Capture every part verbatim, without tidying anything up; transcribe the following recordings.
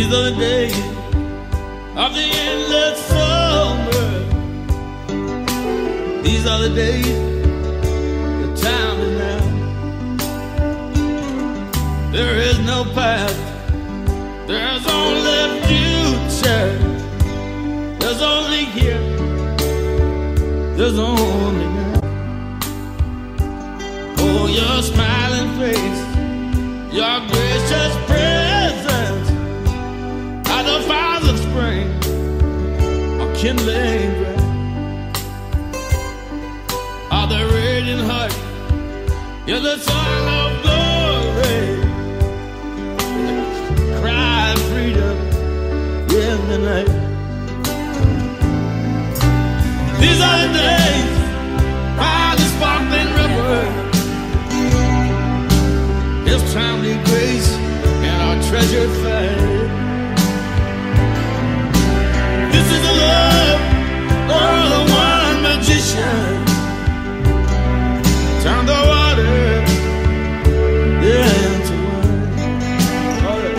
These are the days of the endless summer. These are the days, the time is now. There is no past, there's only future. There's only here, there's only now. Oh, your smiling face, your gracious presence, are the fires of spring, a kindling breath, are the radiant heart, you're the song of glory, the cry of freedom in the night. These are the days by the sparkling river, His timely grace and our treasured faith. This is the love of the one magician. Turn the water into wine. All right.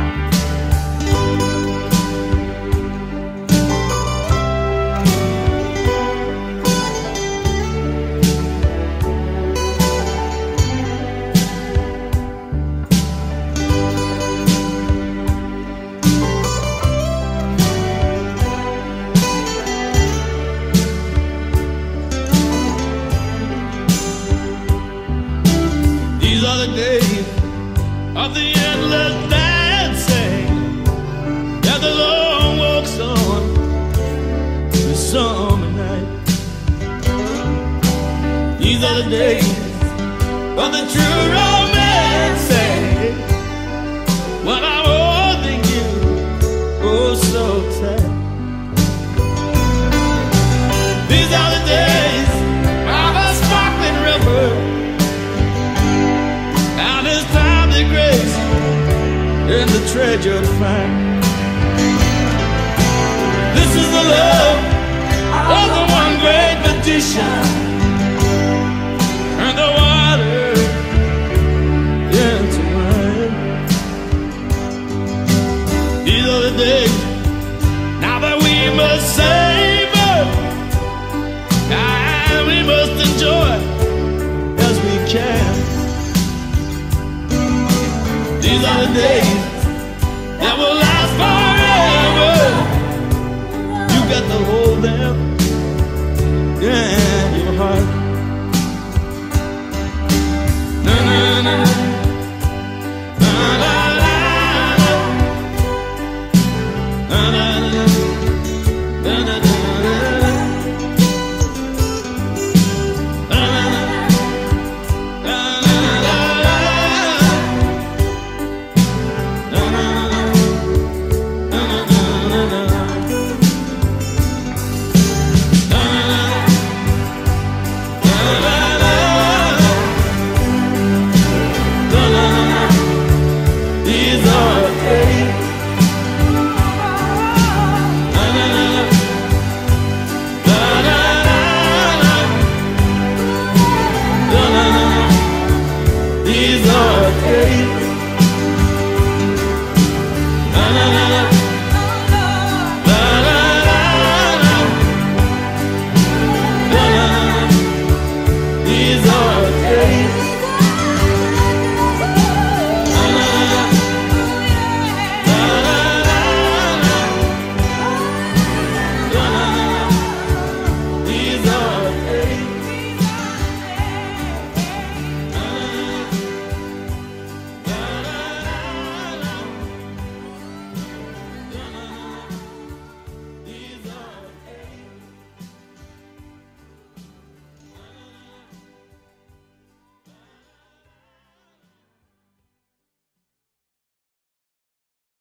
These are the days of the endless dancing, yeah, the long walks on the summer night. These are the days of the true romancing, when I'm holding you, oh so tight. These are the days of a sparkling river, and His timely grace in the treasured find. This is the love of the one great magician, and the water into wine. These are the days now that we must savor, and we must enjoy as we can. These are the days that will last forever. You got to hold them, yeah.